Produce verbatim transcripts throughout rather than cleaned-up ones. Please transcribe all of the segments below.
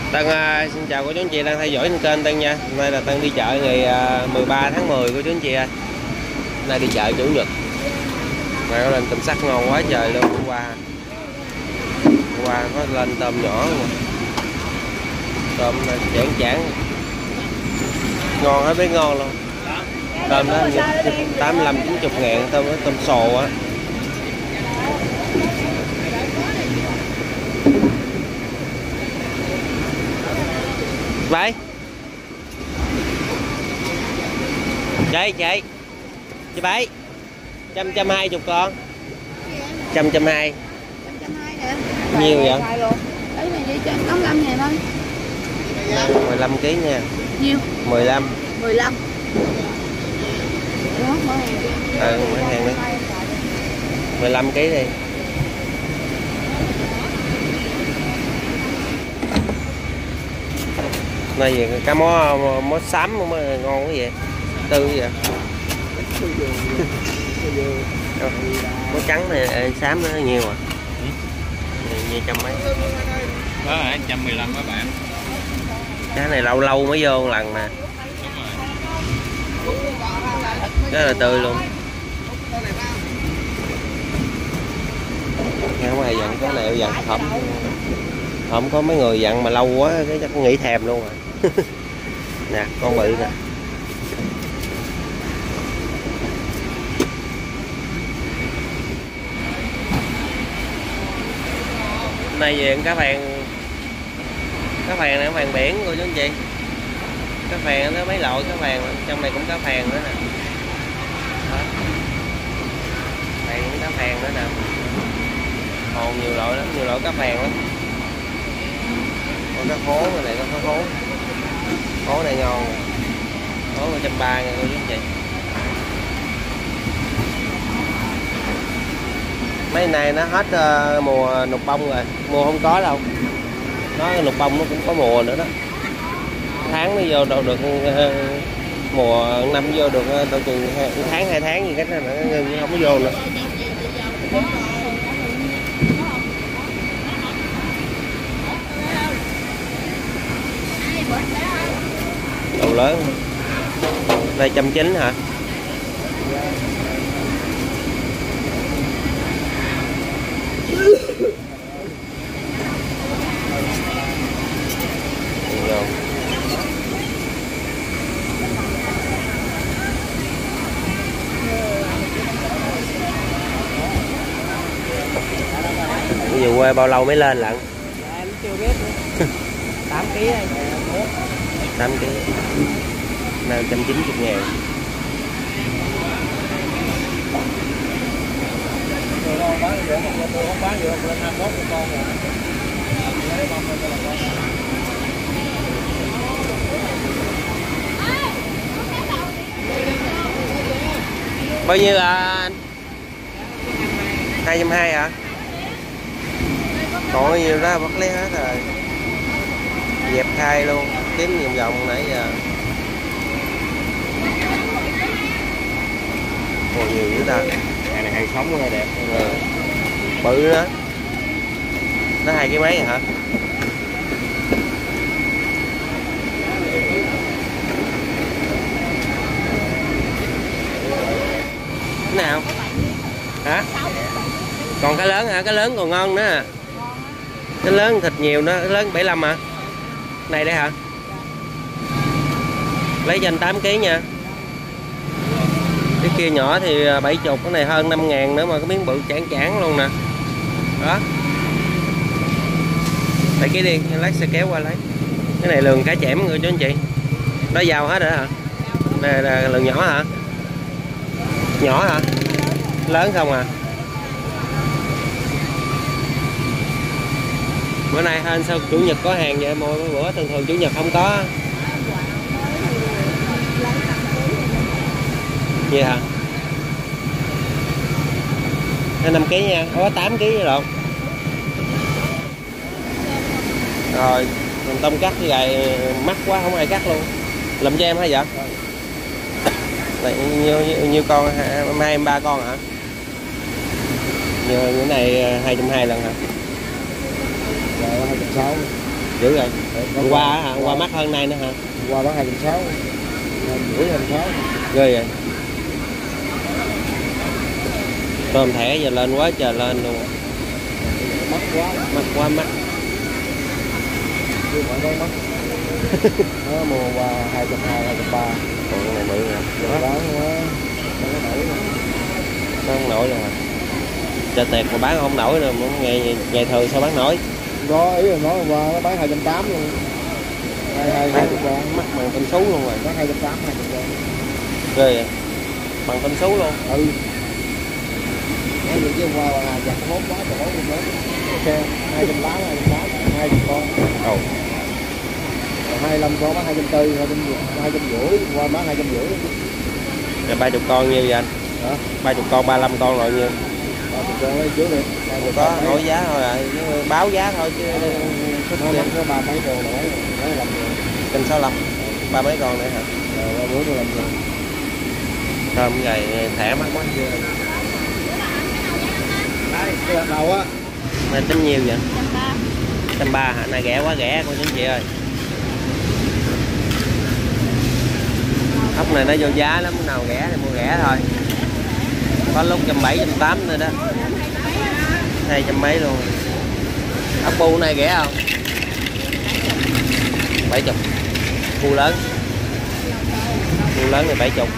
Tân uh, xin chào cô chú anh chị đang theo dõi trên kênh Tân nha. Hôm nay là Tân đi chợ ngày uh, mười ba tháng mười cô chú anh chị ơi. Hôm nay đi chợ chủ nhật. Mà có lên tôm sắt ngon quá trời luôn. Hôm qua hôm qua có lên tôm nhỏ luôn. Tôm chản chản ngon hết biết ngon luôn. Tôm đó tám mươi lăm chín mươi ngàn, tôm đó tôm sồ á. Vậy chị chị chị bảy trăm trăm hai chục con trăm trăm hai nhiều vậy đấy này đi tám mươi lăm ngàn thôi. mười lăm ký nha. Nhiêu? mười lăm mười lăm. Đó, mở hàng. Ừ, mở hàng đi. mười lăm ký đi. Này gì cá mó mó xám mới ngon quá vậy. Tư vậy. Mó trắng này xám nó nhiều à. Như trăm mấy. Đó là một trăm mười lăm các bạn. Cái này lâu lâu mới vô một lần nè. Rất là tươi luôn. Không ai dặn cái này dặn không. Không có mấy người dặn mà lâu quá cái chắc nghĩ thèm luôn rồi. Nè con bự nè. Nay về cá phèn, cá phèn này cá phèn biển cô chú anh chị. Cá phèn nó mấy loại cá phèn, trong này cũng cá phèn nữa nè. Đó. Đây cũng cá phèn nữa nè. Còn nhiều loại lắm, nhiều loại cá phèn lắm. Còn cá khố này, này có cá khố. Khố này ngon nè. Khố một trăm ba mươi ngàn cô chú anh chị. Mấy này nó hết uh, mùa nục bông rồi, mùa không có đâu. Nó nục bông nó cũng có mùa nữa đó. Tháng nó vô đâu được uh, mùa năm vô được uh, đâu chừng tháng hai tháng gì cái nó ngưng không có vô nữa. Đầu lớn. Đây trăm chín hả? Về quê bao lâu mới lên lận? Em chưa biết nữa. tám ký đây. tám ký. năm trăm chín mươi ngàn. Bao nhiêu à anh? hai trăm hai mươi hả? Còn bao nhiêu đó bắt lấy hết rồi. Dẹp khai luôn, kiếm vòng vòng nãy giờ. Còn nhiều dữ ta. Hàng này hàng sống rất đẹp. Ừ. Bự đó. Nó hai cái mấy hả? Cái nào? Hả? Còn cái lớn hả? Cái lớn còn ngon nữa. Cái lớn thịt nhiều nữa, cái lớn bảy mươi lăm hả? Này đây hả? Lấy cho anh tám ký nha. Cái kia nhỏ thì bảy mươi, cái này hơn năm ngàn nữa mà cái miếng bự chản chản luôn nè. Đó. Lấy cái đi, lát sẽ kéo qua lấy. Cái này lường cá chẽm người chú anh chị. Đó vào hết rồi hả? Đây là lường nhỏ hả? Nhỏ hả? Lớn không à? Bữa nay anh sao chủ nhật có hàng vậy? Mỗi bữa thường thường chủ nhật không có. Vậy hả? năm ký nha, có tám ký rồi. Rồi, mình tông cắt cái gài mắc quá không ai cắt luôn. Làm cho em hay vậy? Này, nhiêu, nhiêu, nhiêu con? Hai ba con hả? Như cái này hai trăm hai mươi lần hả? hai trăm sáu mươi. dữ rồi. Hôm qua hả? Hôm qua mắc hơn nay nữa hả? Hôm qua bán hai trăm sáu mươi, rưỡi hai trăm sáu mươi. Ghê vậy. Tôm thẻ giờ lên quá trời lên luôn. Mắc quá, Mắc quá mắc. chứ không có mắc. Nó mua qua hai trăm hai mươi, hai trăm ba mươi. Còn cái này bự nè. Bán quá, không có nổi. Nó không nổi rồi. Chợ tiệc mà bán không nổi rồi, ngày ngày thường sao bán nổi? Đó, ý là nói hôm qua nó bán hai trăm tám mươi luôn. Hai hai hai trăm con. Mắc bằng tinh xú luôn rồi. Bán hai trăm tám mươi, hai trăm con. Ghê vậy. Bằng tinh xú luôn. Ừ. Nói gì chứ hôm qua là giặt hốt quá trời hốt luôn đó. Ok, hai trăm tám mươi, hai trăm tám mươi, hai trăm con. Ồ. hai mươi lăm con bán hai trăm tư mươi, hai trăm rưỡi, qua bán hai trăm rưỡi. Rồi ba chục con nhiêu vậy anh? Hả? ba chục con, ba mươi lăm con rồi nhiêu? ba chục con lấy trước đi. Không có nói giá thôi à, báo giá thôi chứ Nó nó có ba mấy con là mấy mấy làm rồi. kênh sáu mươi lăm ba mấy con nữa hả? Rồi bốn mươi lăm rồi. Thơm gầy thẻ mắc quá. Đấy, cái đoạn đầu á. Này tính nhiêu vậy? một trăm ba mươi hả? Này rẻ quá rẻ cô chú anh chị ơi. Ốc này nó vô giá lắm, nào rẻ thì mua rẻ thôi. Có lúc một trăm bảy mươi, một trăm tám mươi nữa đó. Hai trăm mấy luôn. Ốc bu này rẻ không? bảy mươi. Bu lớn. Bu lớn này bảy mươi.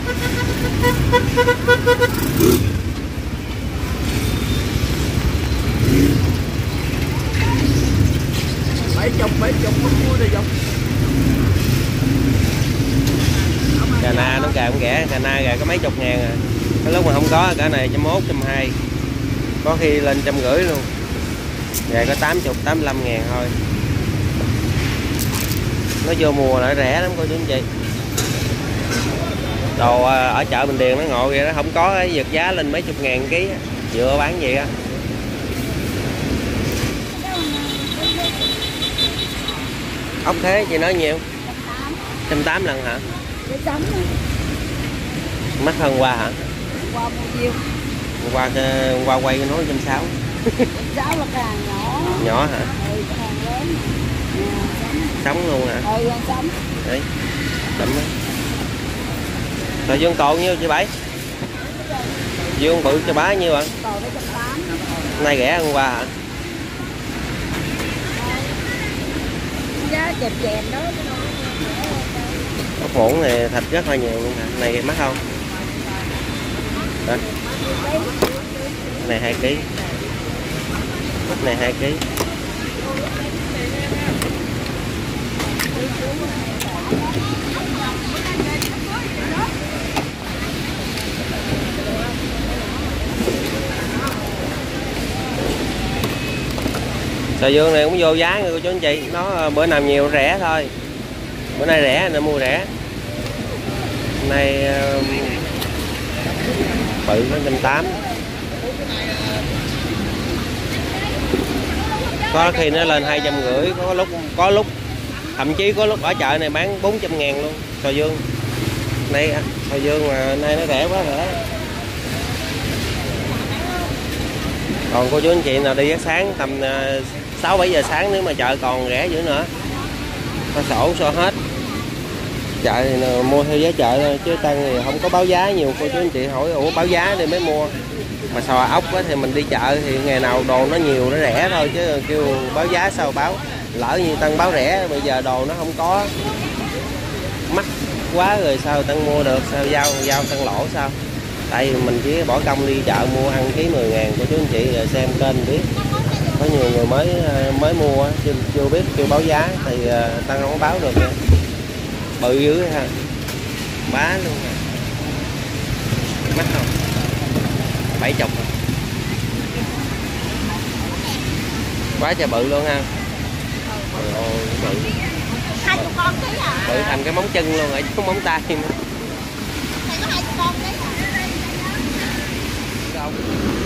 Bảy chục, bảy chục không mua được không? Cà na nó gà cũng rẻ, cà na gà có mấy chục ngàn à. Cái lúc mà không có cả này trăm mốt, trăm hai, có khi lên trăm rưỡi luôn. Gà có tám mươi, tám mươi lăm ngàn thôi. Nó vô mùa lại rẻ lắm cô chú anh chị. Đồ ở chợ Bình Điền nó ngộ vậy đó, không có cái vượt giá lên mấy chục ngàn ký, dựa bán gì á. Ốc thế chị nói nhiều? một trăm tám mươi lần hả? Mắc hơn qua hả? Qua bao nhiêu? Qua qua quay nói một trăm sáu mươi. Sáu là càng nhỏ. Nhỏ hả? Ừ, càng lớn. Sống luôn hả? Ừ, sống. Đấy. Đậm đó. Rồi dương cồn nhiêu chị Bảy? Dương bự cho bá nhiêu ạ? Còn mấy trăm tám. Nay rẻ hơn qua hả? Giá chèm chèm đó. Ốc muỗng này thịt rất là nhiều luôn hả? Này mắc không? Đó. Cái này hai ký. Ốc này hai ký. Sò dương này cũng vô giá người cô chú anh chị, nó bữa nào nhiều rẻ thôi, bữa nay rẻ nên mua rẻ. Hôm nay uh, bự nó một trăm tám mươi, có khi nó lên hai trăm rưỡi, có lúc có lúc thậm chí có lúc ở chợ này bán bốn trăm ngàn luôn. Sò dương nay sò dương mà nay nó rẻ quá rẻ. Còn cô chú anh chị nào đi sáng tầm sáu bảy giờ sáng nếu mà chợ còn rẻ dữ nữa, có sổ so hết. Chợ thì mua theo giá chợ thôi chứ tăng thì không có báo giá nhiều. Cô chú anh chị hỏi ủa báo giá thì mới mua, mà sò ốc thì mình đi chợ thì ngày nào đồ nó nhiều nó rẻ thôi, chứ kêu báo giá sao báo. Lỡ như tăng báo rẻ bây giờ đồ nó không có, mắc quá rồi sao tăng mua được, sao giao giao tăng lỗ sao? Tại vì mình chỉ bỏ công đi chợ mua ăn ký mười ngàn. Cô chú anh chị xem kênh biết có nhiều người mới mới mua chưa, chưa biết kêu báo giá thì tăng không có báo được nha. Bự dữ ha, bá luôn à. Mắc không? Bảy chục quá trời bự luôn ha. Ôi, bự Hai chục con ký à? bự thành cái móng chân luôn rồi chứ móng tay mà. Này có hai chục con ký à? Không.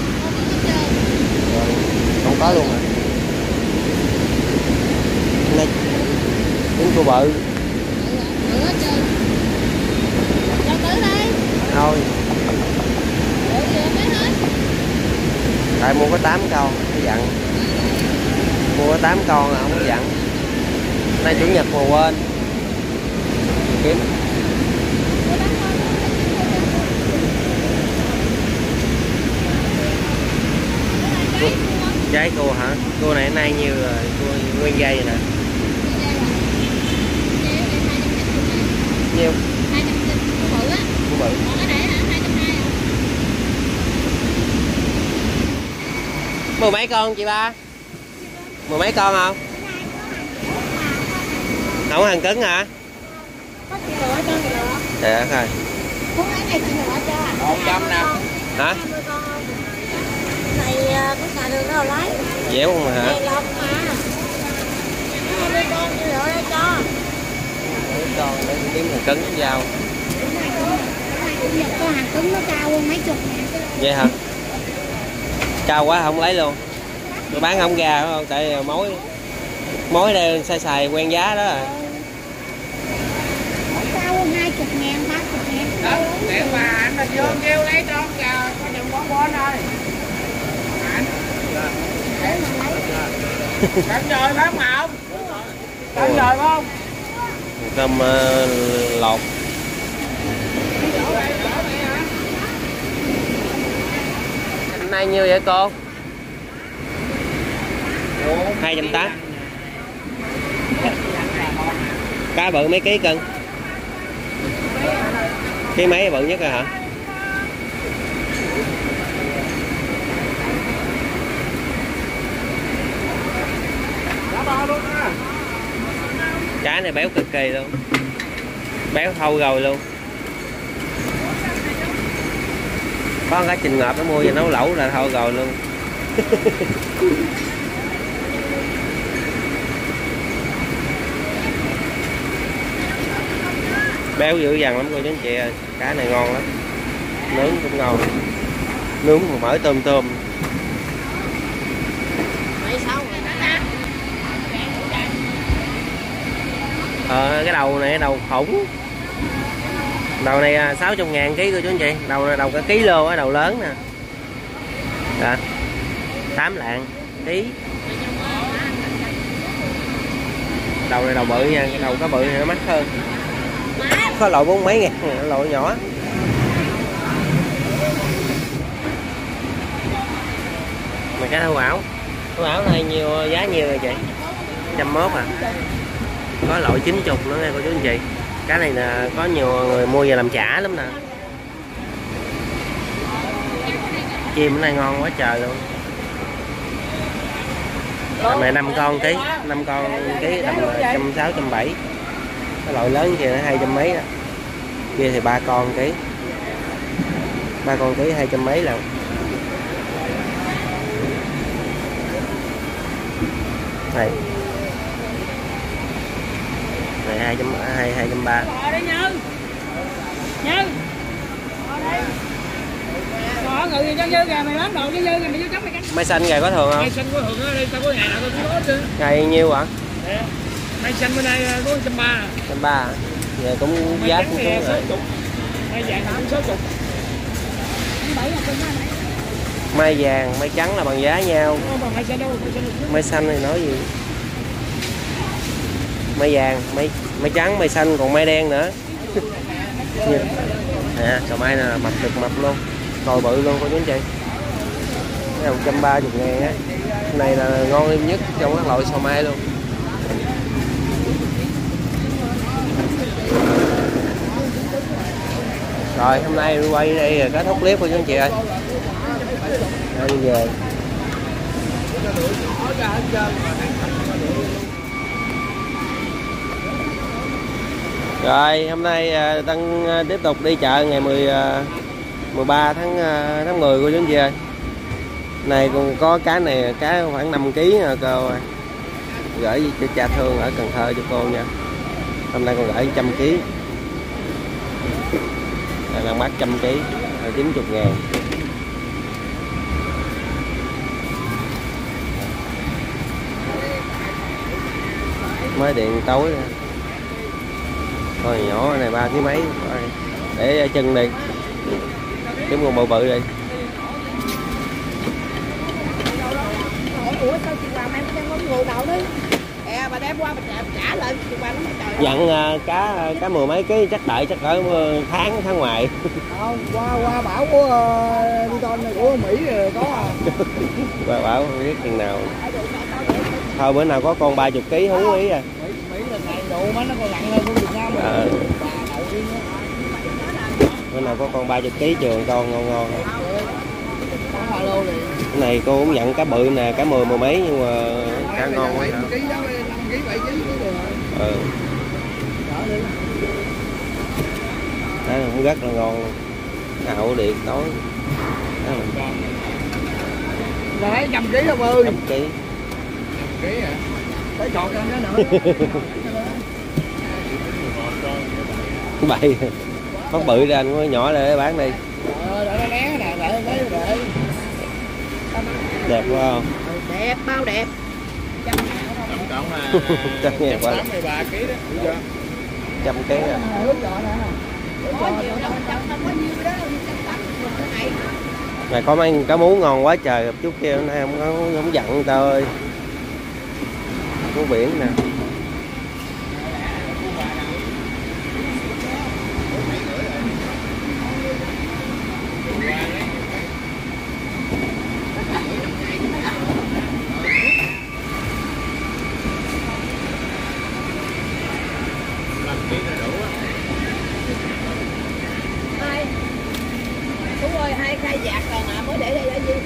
Rồi, không có luôn à. Này tính cô bự. Ừ, chơi. Cho tứ đi. Thôi. Ủa gì mới hết? Tại mua có tám con, cái dặn. Mua có tám con là không có dặn. Nay chủ nhật mà quên kiếm trái cua hả? Cua này nay nhiêu rồi? Cua nguyên dây rồi nè. Nhiêu? hai trăm chín mươi bự á. Cua bự. Còn cái này hả? hai trăm hai mươi. Mười mấy con chị ba? Mười mấy con không? Không hàng cứng hả? Có chị lựa cho chị lựa. Trời đất ơi. Cuốn cái này chị lựa cho. một trăm nè. Hả? hai mươi con không? Này có xài đường đâu lấy. Dẻo không mà hả? Này lọc mà. hai mươi con chị lựa ra cho. Mấy con để kiếm hàng cứng dao. Có hàng cứng nó cao hơn mấy chục ngàn. Vậy hả? Cao quá không lấy luôn. Tôi bán không ra không? Tại mối mối đây xài xài quen giá đó rồi. Cao hơn hai chục ngàn, ba chục ngàn. Đó, tiện mà anh là vô kêu lấy con kìa, có chừng bón bón thôi. Anh. Để mà lấy. Cận rồi phải không Hậu? Cận rồi phải không? Cơm uh, lột. Nay nhiêu vậy cô? hai trăm tám mươi. Cá bự mấy ký cân? Ký mấy bự nhất rồi hả? Cá này béo cực kỳ luôn. Béo thâu rồi luôn. Có cái trình ngợp nó mua về nấu lẩu là thôi rồi luôn. Béo dữ dằn lắm cô chú anh chị ơi. Cá này ngon lắm. Nướng cũng ngon. Nướng mà mỡ tôm tôm. Ờ, cái đầu này đầu khủng. Đầu này sáu trăm ngàn ký cô chú anh chị. Đầu này đầu cả ký lô á, đầu lớn nè. Đó. tám lạng ký. Đầu này đầu bự nha, cái đầu có bự thì nó mắc hơn. Có loại bốn mấy ngàn, loại nhỏ. Mà cái thau ảo. Thau ảo này nhiều giá nhiều rồi chị. một trăm mốt à. Có loại chín mươi nữa nha cô chú anh chị. Cái này là có nhiều người mua về làm chả lắm nè. Chim cái này ngon quá trời luôn. Tầm này năm con ký, năm con ký tầm một trăm sáu mươi, một trăm bảy mươi. Cái loại lớn kia nó hai trăm mấy đó. Kia thì ba con ký. ba con ký hai trăm mấy lần. Này. Này hai trăm hai hai trăm ba. Mai xanh ngày có thường không? Mai xanh có thường đó, đây tao có ngày nào tao cũng có chứ. Ngày nhiêu hả? Mai xanh bên đây có một trăm ba mươi. một trăm ba mươi. Giờ cũng giá cũng xuống rồi. Mai vàng cũng sáu mươi. Mai vàng, mai trắng là bằng giá nhau. Mai xanh thì nói gì? Mai vàng, mai mai trắng, mai xanh, còn mai đen nữa. À, cà mai là mập cực mập luôn, còi bự luôn cô chú anh chị. Cái này một trăm ba mươi ngàn á. Này là ngon nhất trong các loại sò mai luôn. Rồi hôm nay quay đây là kết thúc clip cô chú anh chị ơi. Đi về. Rồi hôm nay Tân tiếp tục đi chợ ngày mười, mười ba tháng tháng mười cô chú anh chị ơi. Này còn có cá này, cá khoảng năm ký nè cô ơi. Gửi cho cha thương ở Cần Thơ cho cô nha. Hôm nay còn gửi một trăm ký. Đang bắt trăm ký là chín mươi ngàn. Mới điện tối nè. Thôi nhỏ này ba ký mấy rồi. Để chân đi. Kiếm con bự bự đi. Ủa sao chị làm em không ngồi đậu đi. E ba rồi đem qua mình trả lại qua nó trời. Dặn uh, cá cá mười mấy ký chắc đợi chắc cỡ tháng tháng ngoài. Không, qua qua bảo của uh, đi con này của Mỹ rồi có à. Qua bảo không biết chừng nào. Thôi bữa nào có con ba mươi ký hú ý à. Mỹ, Mỹ là ngày độ mấy nó còn nặng hơn của Việt Nam rồi. À. Bữa nào có con ba mươi ký trường con ngon ngon. Alo này. Cái này cô cũng nhận cá bự nè, cá mười mười mấy nhưng mà cá ngon quá. năm ký đó, năm ký bảy ký rồi. Ừ. Đó cũng rất là ngon luôn. Hậu điện tối. Là thấy trăm ký không ơi? Trăm ký. Trăm ký à? Phải chọn cho nó nữa. Bậy. Bắt bự ra anh có nhỏ để bán đi. Ờ, để nó né nè, để để để. Đẹp quá không? Đẹp, bao đẹp. Trăm cộng là trăm ngàn quá. tám mươi ba ký đó, đúng chưa? Trăm ký à. Có nhiều đâu, không có nhiêu đó, cái này. Này có mấy cá mú ngon quá trời, gặp chút kia hôm nay không có không giận người ta ơi. Mú biển nè. Hai. Đúng rồi, hai cây dạt rồi mà mới để đây là gì?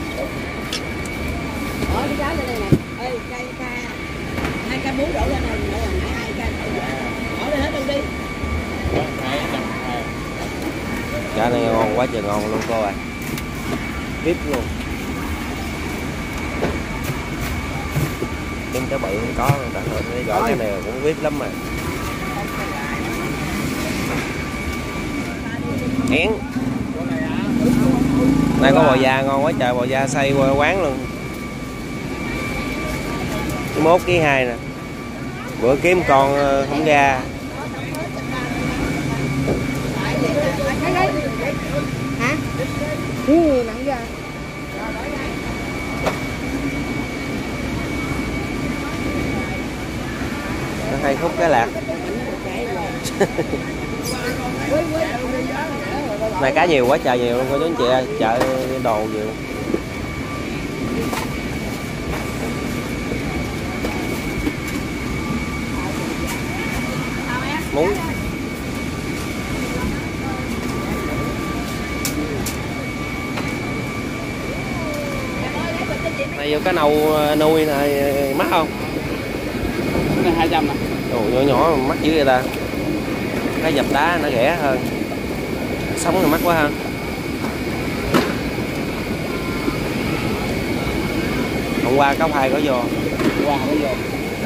Ở cái giá lên đây nè. Ê, cây cây hai cây muối đổ lên này, nữa là nãy hai cây. Bỏ lên hết luôn đi. Cá này ngon quá trời ngon luôn cô ơi. Vip luôn. Kiếm cá bự không có, đã thôi gọi cái này cũng vip lắm mà. Én. Đây có bò da ngon quá trời, bò da xay qua quán luôn. Mốt ký hai nè. Bữa kiếm con không ra. Hả? Ừ, nặng ra. Nó hay khúc cái lạc. Này cá nhiều quá trời nhiều luôn cô chú anh chị ơi, chợ đồ nhiều. Muốn. Này vô cá nâu nuôi này mắc không? Cái này hai trăm nè. Đồ nhỏ nhỏ mà mắc dữ vậy ta. Cái dập đá nó rẻ hơn. Sống thì mắc quá ha. Hôm qua có phai có vô. Qua có vô.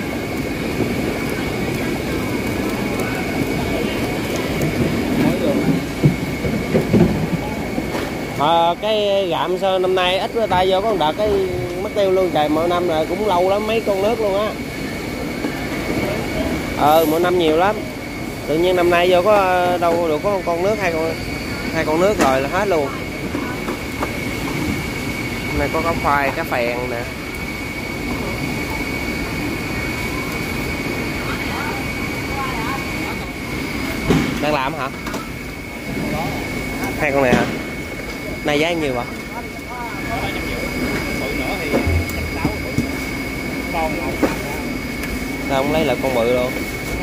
À, cái gạm sao năm nay ít người ta vô có một đợt cái mất tiêu luôn trời, mỗi năm là cũng lâu lắm mấy con nước luôn á. Ờ mỗi năm nhiều lắm. Tự nhiên năm nay vô có đâu được có con nước hai con hai con nước rồi là hết luôn. Hôm nay có cá khoai, cá phèn nè. Đang làm hả? Hai con này hả? Này giá nhiêu vậy? Sao không lấy lại con bự luôn?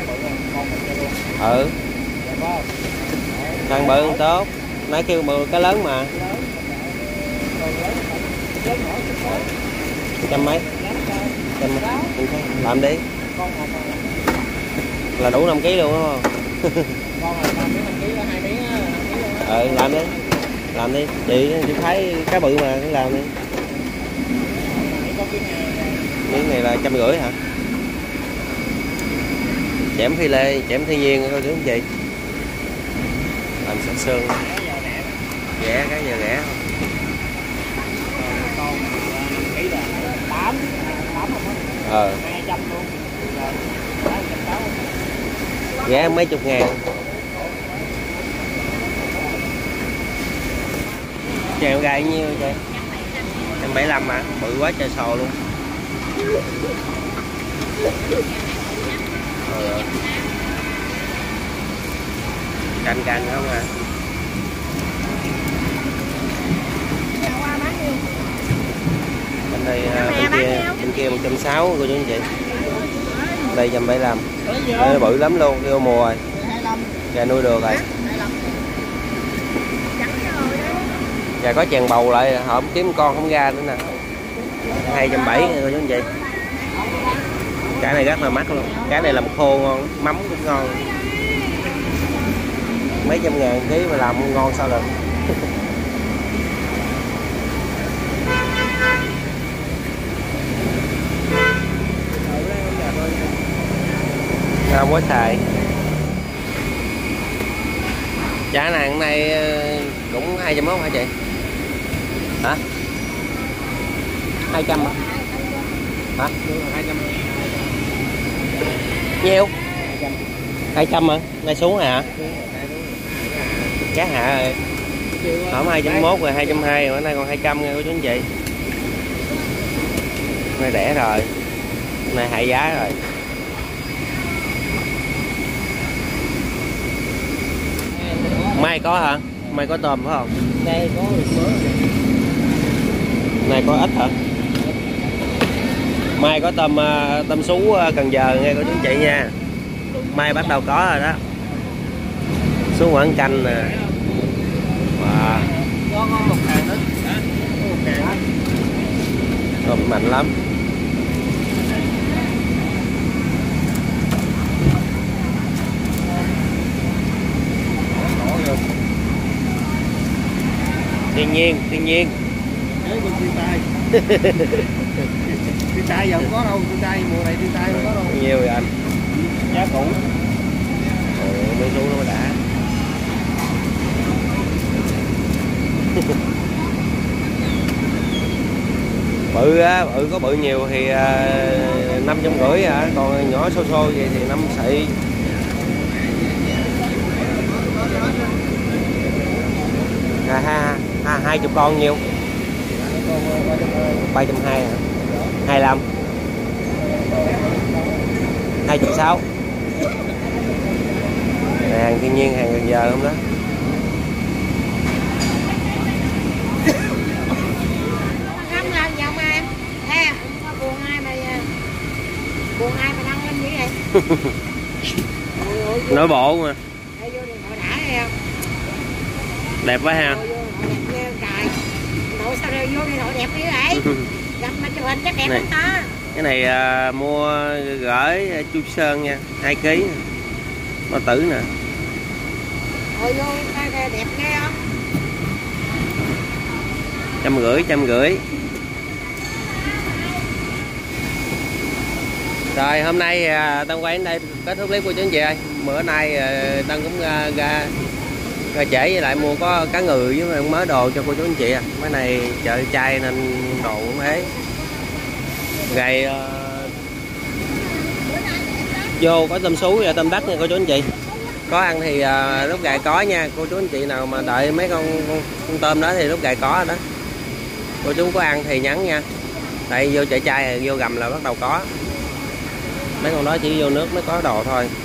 Ừ. Thằng bự không tốt. Nãy kêu bự cái lớn mà. Trăm mấy? Trăm mấy? Làm đi. Là đủ năm ký luôn đúng không? Ừ làm đi. Làm đi. Chị chị thấy cá bự mà cứ làm đi. Miếng này là trăm rưỡi hả? Chém phi lê, chém thiên nhiên thôi chứ không chị. Làm sạch xương. Rẻ, cái giờ rẻ không? Con ký là tám, tám Ờ. hai trăm luôn. Rẻ mấy chục ngàn. Chèo gai nhiêu chị? một trăm bảy mươi lăm hả? Bự quá trời sò luôn. Rồi. Canh canh không à. Bên đây bên kia bên kia một trăm sáu mươi cô chú anh chị. Đây một trăm bảy mươi lăm. Đây bự lắm luôn, vô mùa rồi. Gà nuôi được rồi. Gà có chèn bầu lại họ không kiếm con không ra nữa nè. hai trăm bảy mươi cô chú anh chị. Cái này rất là mắc luôn. Cái này làm khô ngon, mắm cũng ngon. Mấy trăm ngàn ký mà làm ngon sao được. Không có xài. Giá này hôm nay cũng hai trăm mốt hả chị? Hả? hai trăm hả? Hả? hai trăm. Nhiêu? hai trăm hả? Nay xuống hả? Giá hạ rồi. Hôm hai trăm mốt rồi, hai trăm hai mươi, bữa nay còn hai trăm nha cô chú anh chị. Nay rẻ rồi. Nay hạ giá rồi. Mai có hả? Mai có tôm phải không? Đây có mớ. Này có ít hả? Mai có tôm tôm sú Cần Giờ nghe cô chú anh chị nha. Mai bắt đầu có rồi đó. Sú Quảng Canh nè. Wow. Có một ngàn nữa. Có một ngàn. Tôm mạnh lắm. Thiên nhiên, thiên nhiên. Đấy con thiên tai. Thiên tai giờ không có đâu, thiên tai mùa này thiên tai không có đâu. Nhiều rồi anh. Giá cũ. Ồ, mới xuống nó đã. Bự á, bự có bự nhiều thì năm trăm rưỡi hả, còn nhỏ xô xô vậy thì năm sị. À, ha, ha, hai chục con nhiêu? ba trăm hai mươi hả? hai mươi lăm. hai trăm sáu mươi. Hàng thiên nhiên, hàng Cần Giờ không đó. Không làm gì không em? Nè, buồn ai mà buồn ai mà đăng lên như vậy? Nội bộ mà. Đây vô điện thoại đã hay không? Đẹp quá ha. Trời, nội sao vô điện thoại đẹp như vậy? Gặp mà chụp hình chắc đẹp lắm ta. Cái này à, mua gửi Chu Sơn nha, hai ký. Bao tử nè. Rồi vô đẹp ghê không? Trăm rưỡi, trăm rưỡi. Rồi hôm nay à, Tân quay đến đây kết thúc clip của chú anh chị ơi. Bữa nay à, Tân cũng ra, ra ra trễ với lại mua có cá ngừ với mớ đồ cho cô chú anh chị à. Mấy này chợ chay nên đồ cũng thế. Gầy uh, vô có tôm sú và tôm đất nha cô chú anh chị. Có ăn thì uh, lúc gài có nha cô chú anh chị nào mà đợi mấy con, con, con tôm đó thì lúc gài có rồi đó. Cô chú có ăn thì nhắn nha. Tại vô chợ chay vô gầm là bắt đầu có. Mấy con đó chỉ vô nước mới có đồ thôi.